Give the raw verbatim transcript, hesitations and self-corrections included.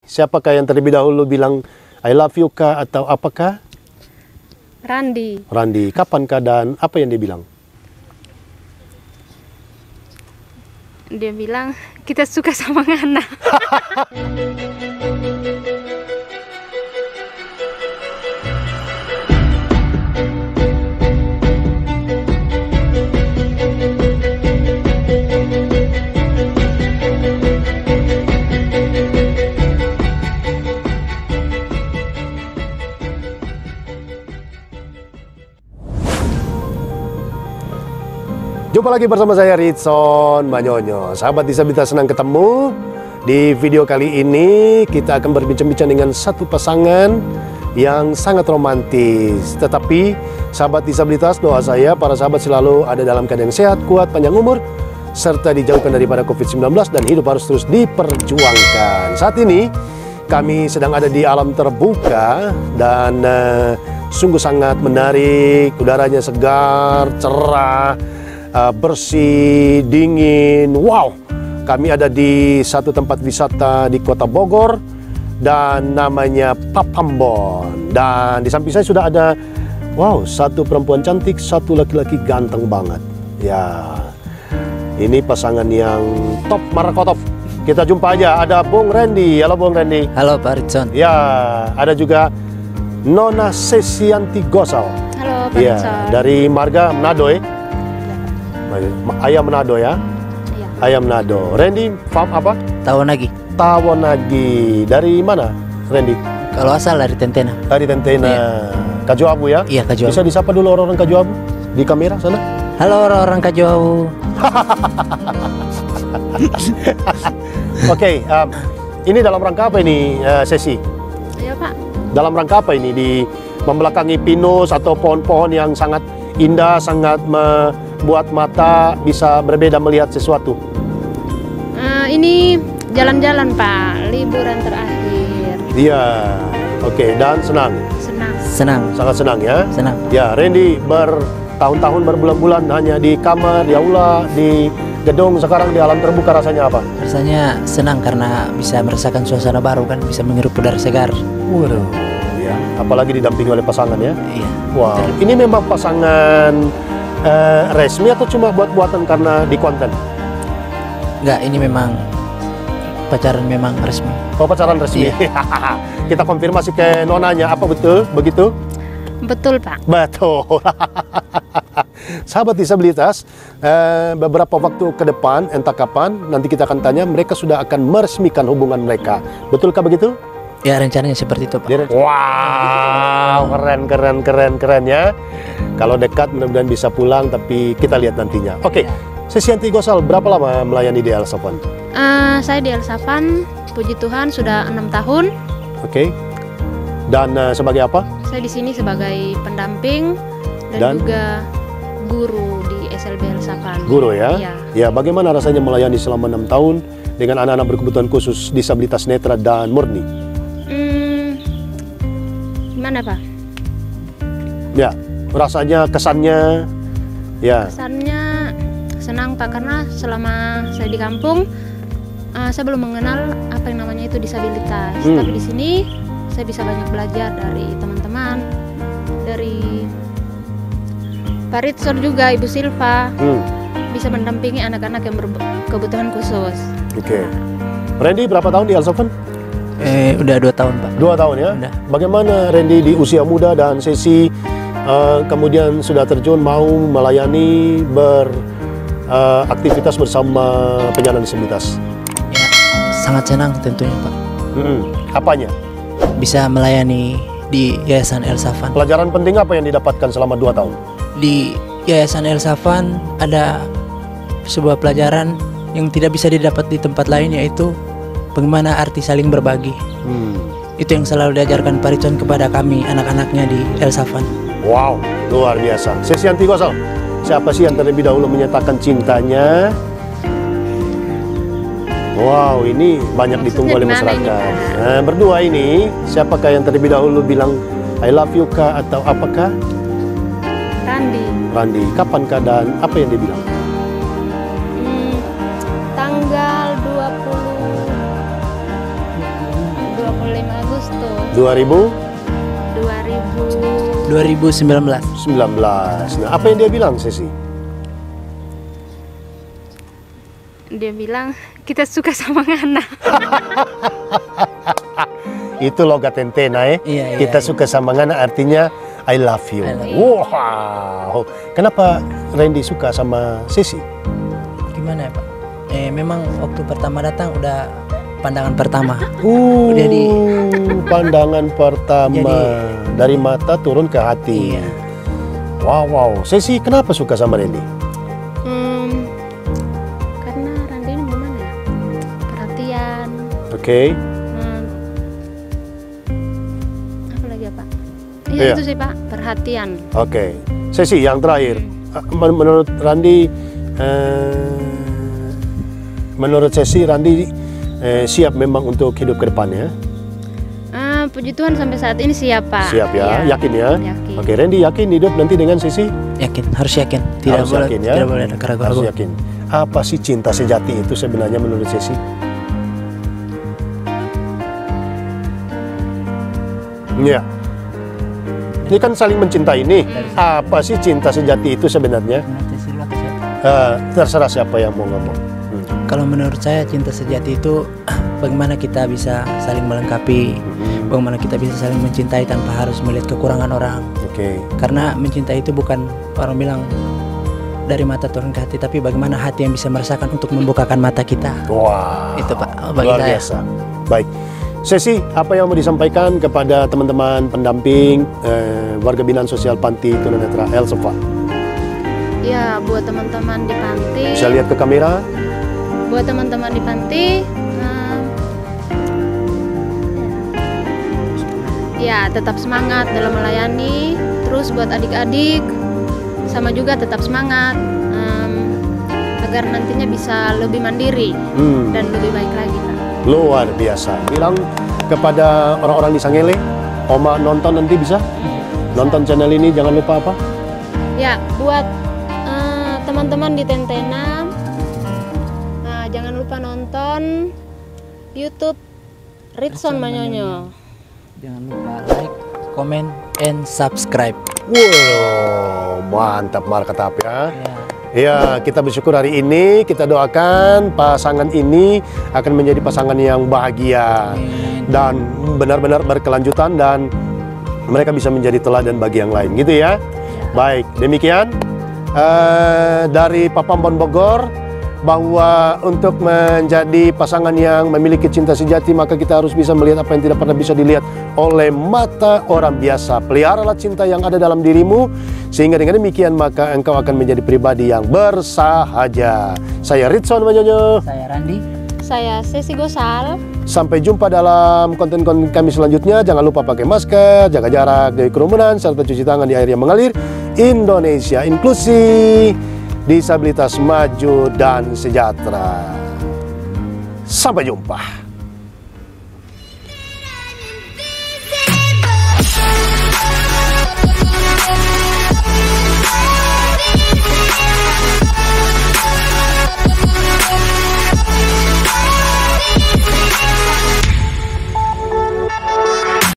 Siapakah yang terlebih dahulu bilang I love you kah atau apakah? Randi. Randi. Kapankah dan apa yang dia bilang? Dia bilang kita suka sama Ngana. Jumpa lagi bersama saya Ritson Manyonyo. Sahabat disabilitas, senang ketemu. Di video kali ini kita akan berbincang-bincang dengan satu pasangan yang sangat romantis. Tetapi sahabat disabilitas, doa saya para sahabat selalu ada dalam keadaan sehat, kuat, panjang umur, serta dijauhkan daripada covid sembilan belas dan hidup harus terus diperjuangkan. Saat ini kami sedang ada di alam terbuka dan uh, sungguh sangat menarik. Udaranya segar, cerah, Uh, bersih, dingin. Wow, kami ada di satu tempat wisata di Kota Bogor dan namanya Papambon. Dan di samping saya sudah ada, wow, satu perempuan cantik, satu laki-laki ganteng banget. Ya, ini pasangan yang top Marakotop. Kita jumpa aja, ada Bung Randy. Halo Bung Randy. Halo Pak Ritson. Ya, ada juga Nona Sesianti Gosal. Halo Pak Ya, Ritson. dari Marga Manado ya. Ayam Manado ya? Iya. Ayam Manado. Randy, farm apa? Tawonagi. Tawonagi. Dari mana, Randy? Kalau asal dari Tentena. Dari Tentena. Iya. Kajuabu ya? Iya, Kajuabu. Bisa disapa dulu orang-orang Kajuabu di kamera sana? Halo orang-orang Kajuabu. Oke, okay, um, ini dalam rangka apa ini uh, sesi? Iya Pak. Dalam rangka apa ini? Di membelakangi pinus atau pohon-pohon yang sangat indah, sangat membuat mata bisa berbeda melihat sesuatu. Uh, ini jalan-jalan Pak, liburan terakhir. Iya, oke, okay. Dan senang. Senang. Senang. Sangat senang ya. Senang. Ya, Randy bertahun-tahun, berbulan-bulan hanya di kamar, di aula, di gedung, sekarang di alam terbuka, rasanya apa? Rasanya senang karena bisa merasakan suasana baru kan, bisa menghirup udara segar. Waduh, ya, apalagi didampingi oleh pasangan ya. Iya. Wow, ini memang pasangan eh, resmi atau cuma buat-buatan karena di konten? Enggak, ini memang pacaran memang resmi. Oh, pacaran resmi. Iya. Kita konfirmasi ke nonanya, apa betul begitu? Betul Pak. Betul. Sahabat disabilitas, eh, beberapa waktu ke depan, entah kapan, nanti kita akan tanya, mereka sudah akan meresmikan hubungan mereka. Betulkah begitu? Ya, rencananya seperti itu Pak. Wow, keren, keren, keren, keren ya. Kalau dekat mudah-mudahan bisa pulang, tapi kita lihat nantinya. Oke, okay. Sesianti Gosal, berapa lama melayani di Elsafan? Uh, saya di Elsafan, puji Tuhan sudah enam tahun. Oke. Okay. Dan uh, sebagai apa? Saya di sini sebagai pendamping dan, Dan? juga guru di S L B Elsafan. Guru ya? Iya. Ya, bagaimana rasanya melayani selama enam tahun dengan anak-anak berkebutuhan khusus, disabilitas netra dan murni? Hmm, gimana Pak? Ya, rasanya, kesannya, ya. Kesannya senang Pak, karena selama saya di kampung uh, saya belum mengenal apa yang namanya itu disabilitas. Hmm. Tapi di sini saya bisa banyak belajar dari teman-teman, dari Pak Ritson juga, Ibu Silva, Hmm. bisa mendampingi anak-anak yang berkebutuhan khusus. Oke. Okay. Randy berapa tahun di Elsafan? Eh, udah dua tahun Pak. Dua tahun ya? Udah. Bagaimana Randy di usia muda dan sesi uh, kemudian sudah terjun mau melayani beraktivitas uh, bersama penyandang disabilitas? Ya, sangat senang tentunya Pak. Hmm. Apanya? Bisa melayani di Yayasan Elsafan. Pelajaran penting apa yang didapatkan selama dua tahun? Di Yayasan Elsafan ada sebuah pelajaran yang tidak bisa didapat di tempat lain, yaitu bagaimana arti saling berbagi. Hmm. Itu yang selalu diajarkan Pak Ritson kepada kami, anak-anaknya di Elsafan. Wow, luar biasa. Sesianti Gosal, siapa sih yang terlebih dahulu menyatakan cintanya? Wow, ini banyak Maksudnya ditunggu oleh gimana ini, masyarakat. Pak? Nah, berdua ini, siapakah yang terlebih dahulu bilang I love you kah atau apakah? Randi. Randi, kapankah dan apa yang dia bilang? Hmm, tanggal dua puluh Agustus dua ribu dua ribu dua ribu sembilan belas. sembilan belas. Nah, apa yang dia bilang, Sesi? dia bilang kita suka sama Ngana. Itu logat Tentena eh. Iya, iya, Kita iya. suka sama Ngana artinya I love you. I love you. Wow. Kenapa Randy suka sama Sesi? Gimana ya Pak? Eh memang waktu pertama datang udah pandangan pertama. Uh, Udah di pandangan pertama Jadi- dari mata turun ke hati. Iya. Wow, wow. Sesi kenapa suka sama Randy? Hmm, karena Randy ini gimana ya? Perhatian. Oke. Hmm, apa lagi ya Pak? Iya Iya. itu sih Pak, perhatian. Oke. Sesi yang terakhir. Men- Menurut Randy, eh, menurut Sesi, Randy eh, siap memang untuk hidup ke depannya. Ah, puji Tuhan sampai saat ini siap Pak. Siap ya, Iya, yakin ya. Yakin. Oke, Randy yakin hidup nanti dengan Sesi? Yakin, harus yakin. Tidak Harus boleh, yakin ya. tidak boleh ada Harus keraguan. yakin. Apa sih cinta sejati itu sebenarnya menurut Sesi? Ya. Ini kan saling mencintai nih. Apa sih cinta sejati itu sebenarnya? Menurut saya dulu atau siapa? Eh, terserah siapa yang mau ngomong. Hmm. Kalau menurut saya cinta sejati itu bagaimana kita bisa saling melengkapi, bagaimana kita bisa saling mencintai tanpa harus melihat kekurangan orang. Oke. Karena mencintai itu bukan orang bilang dari mata turun ke hati, tapi bagaimana hati yang bisa merasakan untuk membukakan mata kita. Wah. Itu Pak, bagi Luar saya. biasa. Baik. Sesi, apa yang mau disampaikan kepada teman-teman pendamping eh, warga binaan sosial Panti Tunanetra El Safa? Ya, buat teman-teman di panti. Bisa lihat ke kamera? Buat teman-teman di panti. hmm, ya, tetap semangat dalam melayani. Terus buat adik-adik, sama juga tetap semangat em, agar nantinya bisa lebih mandiri Hmm. dan lebih baik lagi Pak. Luar biasa. Bilang kepada orang-orang di Sangele, Oma nonton nanti bisa? Nonton channel ini jangan lupa apa? Ya, buat eh, teman-teman di Tentena, nah, jangan lupa nonton YouTube Ritson Manyonyo. Jangan lupa like, comment, and subscribe. Wow, mantap marketap ya. Ya. Ya, kita bersyukur hari ini, kita doakan pasangan ini akan menjadi pasangan yang bahagia Amin. dan benar-benar berkelanjutan dan mereka bisa menjadi teladan bagi yang lain, gitu ya. Baik, demikian eh, dari Papampon Bogor, bahwa untuk menjadi pasangan yang memiliki cinta sejati maka kita harus bisa melihat apa yang tidak pernah bisa dilihat oleh mata orang biasa. Peliharalah cinta yang ada dalam dirimu, sehingga dengan demikian maka engkau akan menjadi pribadi yang bersahaja. Saya Ritson Manyonyo. Saya Randy. Saya Sesi Gosal. Sampai jumpa dalam konten-konten kami selanjutnya. Jangan lupa pakai masker, jaga jarak dari kerumunan, serta cuci tangan di air yang mengalir. Indonesia inklusi, disabilitas maju dan sejahtera. Sampai jumpa.